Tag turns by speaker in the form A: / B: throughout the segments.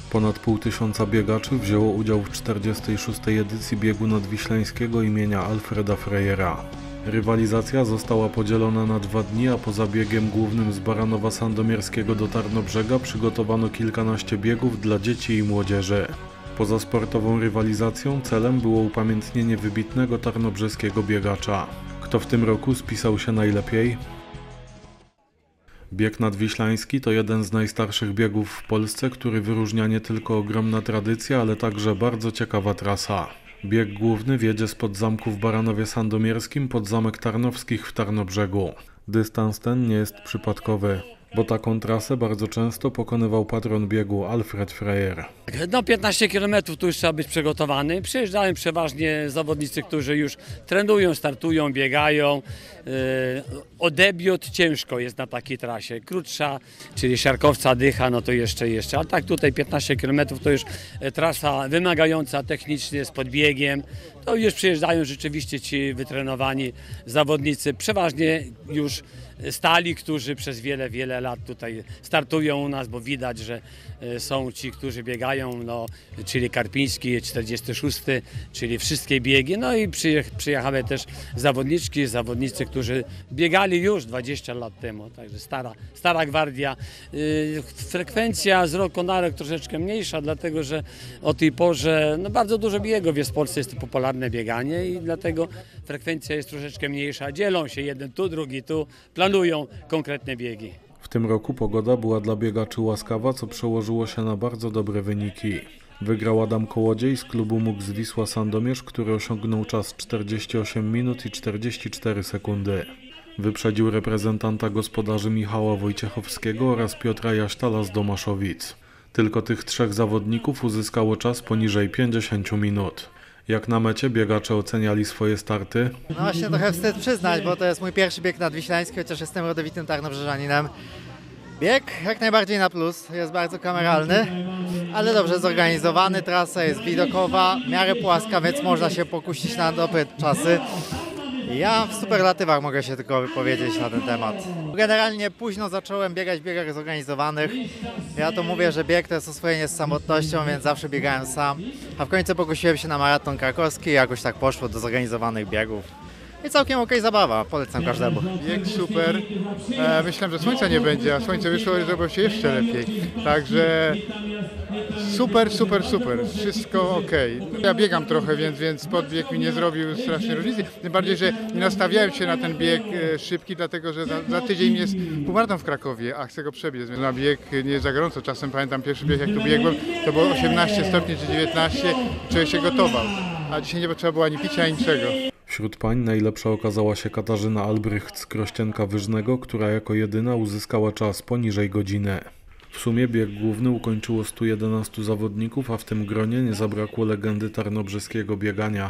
A: Ponad 500 biegaczy wzięło udział w 46. edycji biegu nadwiślańskiego imienia Alfreda Frejera. Rywalizacja została podzielona na 2 dni, a poza biegiem głównym z Baranowa Sandomierskiego do Tarnobrzega przygotowano kilkanaście biegów dla dzieci i młodzieży. Poza sportową rywalizacją celem było upamiętnienie wybitnego tarnobrzeskiego biegacza. Kto w tym roku spisał się najlepiej? Bieg nadwiślański to jeden z najstarszych biegów w Polsce, który wyróżnia nie tylko ogromna tradycja, ale także bardzo ciekawa trasa. Bieg główny wiedzie spod zamku w Baranowie Sandomierskim pod Zamek Tarnowskich w Tarnobrzegu. Dystans ten nie jest przypadkowy, bo taką trasę bardzo często pokonywał patron biegu Alfred Frejer.
B: 15 km tu już trzeba być przygotowany. Przyjeżdżają przeważnie zawodnicy, którzy już trenują, startują, biegają. O debiut ciężko jest na takiej trasie. Krótsza, czyli Siarkowca, Dycha, no to jeszcze. Ale tak tutaj 15 km to już trasa wymagająca technicznie z podbiegiem. To już przyjeżdżają rzeczywiście ci wytrenowani zawodnicy, przeważnie już stali, którzy przez wiele lat tutaj startują u nas, bo widać, że są ci, którzy biegają, no, czyli Karpiński 46, czyli wszystkie biegi, no i przyjechały też zawodnicy, którzy biegali już 20 lat temu, także stara gwardia. Frekwencja z roku na rok troszeczkę mniejsza, dlatego że o tej porze no, bardzo dużo biegów jest w Polsce, jest to popularne bieganie i dlatego frekwencja jest troszeczkę mniejsza. Dzielą się jeden tu, drugi tu, planują konkretne biegi.
A: W tym roku pogoda była dla biegaczy łaskawa, co przełożyło się na bardzo dobre wyniki. Wygrał Adam Kołodziej z klubu MUX Wisła Sandomierz, który osiągnął czas 48 minut i 44 sekundy. Wyprzedził reprezentanta gospodarzy Michała Wojciechowskiego oraz Piotra Jaśtala z Domaszowic. Tylko tych 3 zawodników uzyskało czas poniżej 50 minut. Jak na mecie biegacze oceniali swoje starty?
C: No właśnie trochę wstyd przyznać, bo to jest mój pierwszy bieg nadwiślański, chociaż jestem rodowitym tarnobrzeżaninem. Bieg jak najbardziej na plus, jest bardzo kameralny, ale dobrze zorganizowany, trasa jest widokowa, w miarę płaska, więc można się pokusić na dobre czasy. Ja w superlatywach mogę się tylko wypowiedzieć na ten temat. Generalnie późno zacząłem biegać w biegach zorganizowanych. Ja to mówię, że bieg to jest oswojenie z samotnością, więc zawsze biegałem sam. A w końcu pokusiłem się na maraton krakowski i jakoś tak poszło do zorganizowanych biegów. I całkiem okej zabawa, polecam każdemu.
D: Bieg super. Myślałem, że słońca nie będzie, a słońce wyszło i zrobiło się jeszcze lepiej. Także super. Wszystko okej. Ja biegam trochę, więc podbieg mi nie zrobił strasznej różnicy. Tym bardziej, że nie nastawiałem się na ten bieg szybki, dlatego że za tydzień jest półmaraton w Krakowie, a chcę go przebiec. Na bieg nie jest za gorąco. Czasem pamiętam pierwszy bieg, jak tu biegłem, to było 18 stopni czy 19, człowiek się gotował. A dzisiaj nie potrzeba było ani picia, ani niczego.
A: Wśród pań najlepsza okazała się Katarzyna Albrycht z Krościenka-Wyżnego, która jako jedyna uzyskała czas poniżej godziny. W sumie bieg główny ukończyło 111 zawodników, a w tym gronie nie zabrakło legendy tarnobrzeskiego biegania,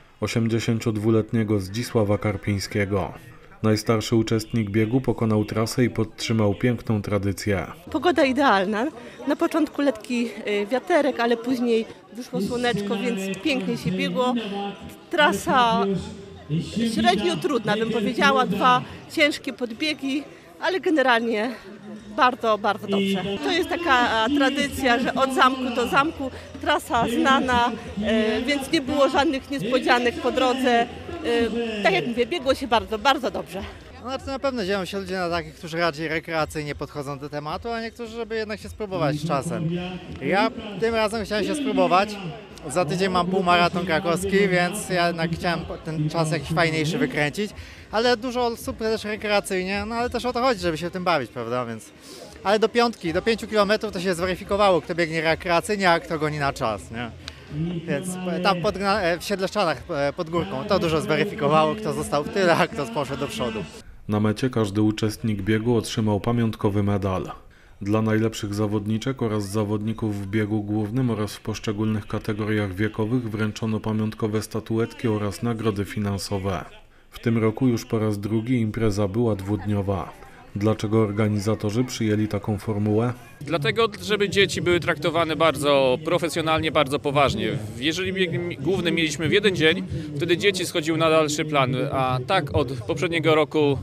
A: 82-letniego Zdzisława Karpińskiego. Najstarszy uczestnik biegu pokonał trasę i podtrzymał piękną tradycję.
E: Pogoda idealna. Na początku lekki wiaterek, ale później wyszło słoneczko, więc pięknie się biegło. Trasa średnio trudna, bym powiedziała. 2 ciężkie podbiegi, ale generalnie bardzo dobrze. To jest taka tradycja, że od zamku do zamku trasa znana, więc nie było żadnych niespodzianek po drodze. Tak jak mówię, biegło się bardzo dobrze.
C: No, na pewno dzieją się ludzie na takich, którzy raczej rekreacyjnie podchodzą do tematu, a niektórzy, żeby jednak się spróbować z czasem. Ja tym razem chciałem się spróbować. Za tydzień mam półmaraton krakowski, więc ja jednak chciałem ten czas jakiś fajniejszy wykręcić. Ale dużo osób też rekreacyjnie, no ale też o to chodzi, żeby się tym bawić, prawda? Więc... Ale do 5 km to się zweryfikowało, kto biegnie rekreacyjnie, a kto goni na czas, nie? Więc tam w Siedleszczanach pod górką to dużo zweryfikowało, kto został w tyle, a kto poszedł do przodu.
A: Na mecie każdy uczestnik biegu otrzymał pamiątkowy medal. Dla najlepszych zawodniczek oraz zawodników w biegu głównym oraz w poszczególnych kategoriach wiekowych wręczono pamiątkowe statuetki oraz nagrody finansowe. W tym roku już po raz drugi impreza była 2-dniowa. Dlaczego organizatorzy przyjęli taką formułę?
F: Dlatego, żeby dzieci były traktowane bardzo profesjonalnie, bardzo poważnie. Jeżeli bieg główny mieliśmy w jeden dzień, wtedy dzieci schodziły na dalszy plan, a tak od poprzedniego roku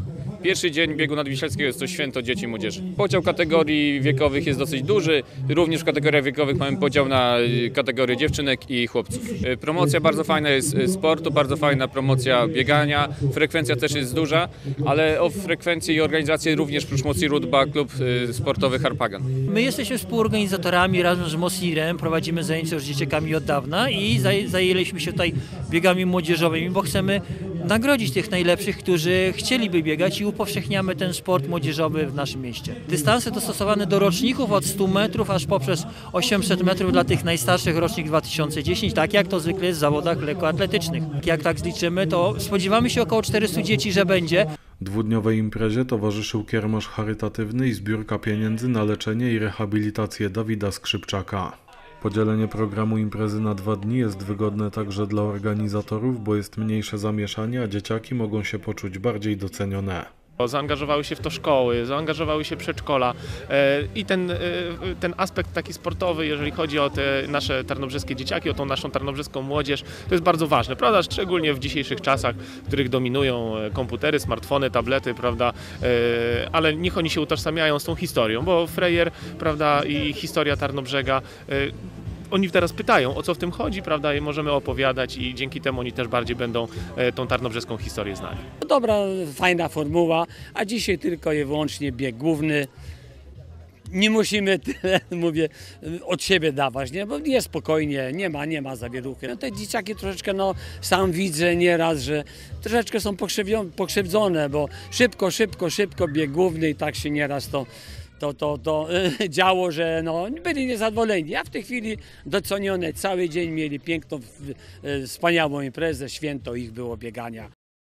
F: Pierwszy dzień biegu nadwiślańskiego jest to święto dzieci i młodzieży. Podział kategorii wiekowych jest dosyć duży. Również w kategoriach wiekowych mamy podział na kategorie dziewczynek i chłopców. Promocja bardzo fajna jest sportu, bardzo fajna promocja biegania. Frekwencja też jest duża, ale o frekwencję i organizację również przy Mosiru dba klub sportowy Harpagan.
G: My jesteśmy współorganizatorami razem z Mosirem, prowadzimy zajęcia z dzieciakami od dawna i zajęliśmy się tutaj biegami młodzieżowymi, bo chcemy nagrodzić tych najlepszych, którzy chcieliby biegać i upowszechniamy ten sport młodzieżowy w naszym mieście. Dystanse dostosowane do roczników od 100 metrów aż poprzez 800 metrów dla tych najstarszych, rocznik 2010, tak jak to zwykle jest w zawodach lekkoatletycznych. Jak tak zliczymy, to spodziewamy się około 400 dzieci, że będzie.
A: Dwudniowej imprezie towarzyszył kiermasz charytatywny i zbiórka pieniędzy na leczenie i rehabilitację Dawida Skrzypczaka. Podzielenie programu imprezy na 2 dni jest wygodne także dla organizatorów, bo jest mniejsze zamieszanie, a dzieciaki mogą się poczuć bardziej docenione.
H: Zaangażowały się w to szkoły, zaangażowały się przedszkola i ten aspekt taki sportowy, jeżeli chodzi o te nasze tarnobrzeskie dzieciaki, o tą naszą tarnobrzeską młodzież, to jest bardzo ważne, prawda? Szczególnie w dzisiejszych czasach, w których dominują komputery, smartfony, tablety, prawda? Ale niech oni się utożsamiają z tą historią, bo Frejer, prawda, i historia Tarnobrzega, oni teraz pytają, o co w tym chodzi, prawda, i możemy opowiadać i dzięki temu oni też bardziej będą tą tarnobrzeską historię znali.
B: Dobra, fajna formuła, a dzisiaj tylko i wyłącznie bieg główny. Nie musimy tyle, mówię, od siebie dawać, nie? Bo jest spokojnie, nie ma zawieruchy. No te dzieciaki troszeczkę, sam widzę nieraz, że troszeczkę są pokrzywdzone, bo szybko bieg główny i tak się nieraz to działo, że byli niezadowoleni, a w tej chwili docenione, cały dzień mieli piękną, wspaniałą imprezę, święto ich było biegania.